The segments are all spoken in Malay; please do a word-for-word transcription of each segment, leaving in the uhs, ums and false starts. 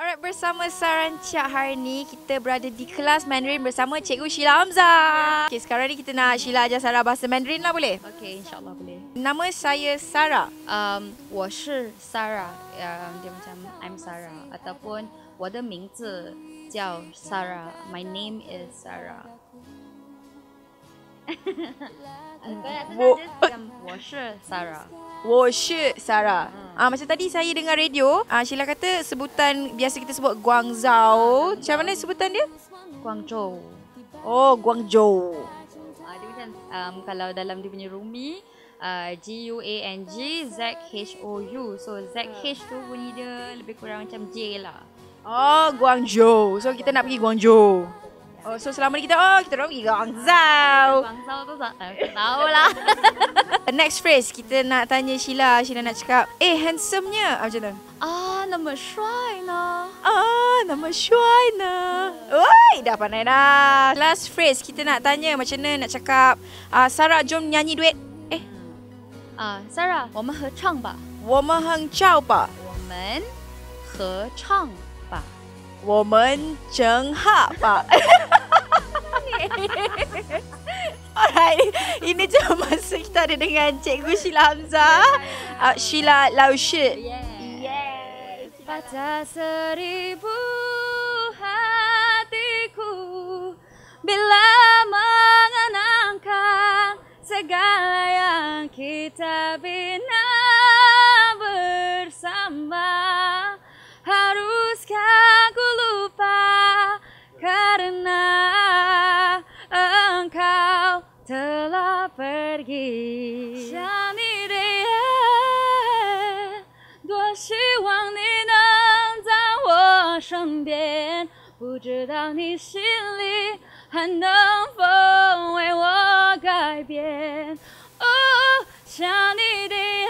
Alright, bersama Sarancak hari ni kita berada di kelas Mandarin bersama Cikgu Sheila Hamzah. Okay, sekarang ni kita nak Sheila ajar Sarah bahasa Mandarin lah, boleh? Okay, insyaAllah boleh. Nama saya Sarah. Um, 我是 Sarah. Um, dia macam I'm Sarah. Ataupun 我的名字叫 Sarah. My name is Sarah. Kau nak macam 我是 Sarah. 我是 Sarah. Ah, macam tadi saya dengar radio, ah, Sheila kata sebutan biasa kita sebut Guangzhou. Macam mana sebutan dia? Guangzhou. Oh, Guangzhou. Uh, dia macam um, kalau dalam dia punya rumi, uh, G U A N G Z H O U. So Z H tu bunyi dia lebih kurang macam J lah. Oh, Guangzhou. So kita nak pergi Guangzhou. Oh, so selama ni kita, oh, kita orang pergi Guangzhou. Guangzhou tu tak eh, tahu lah. Next phrase, kita nak tanya Sheila. Sheila nak cakap, eh, handsome-nya. Ah, macam tu. Ah, nama Shuai na. Ah, nama Shuai na. Oi, dah pandai dah. Last phrase, kita nak tanya macam mana nak cakap, ah, Sarah, jom nyanyi duet. Eh, Ah, Sarah, 我们合唱吧。 我们很吵吧。 我们合唱吧。 我们整哈吧。Alright, ini je masa kita ada dengan Cikgu Sheila Hamzah. Uh, Sheila Lao Shi. Yes. Baca seribu hatiku bila mengenangkan segala yang kita bina bersama. Haruskah ku lupa karena engkau telah pergi。想你的夜，多希望你能在我身边，不知道你心里还能否为我改变。哦，想你的夜。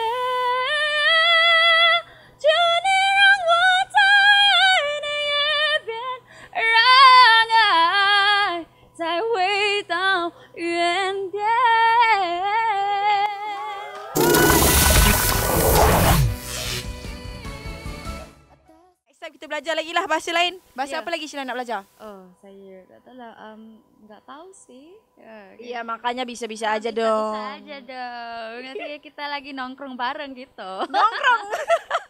Kita belajar lagi lah bahasa lain. Bahasa yeah. apa lagi Sheila nak belajar? Oh, saya tak tahu lah. Um, tak tahu sih. Ya, yeah, makanya bisa-bisa aja bisa, dong. Bisa aja dong. Nanti kita lagi nongkrong bareng gitu. Nongkrong?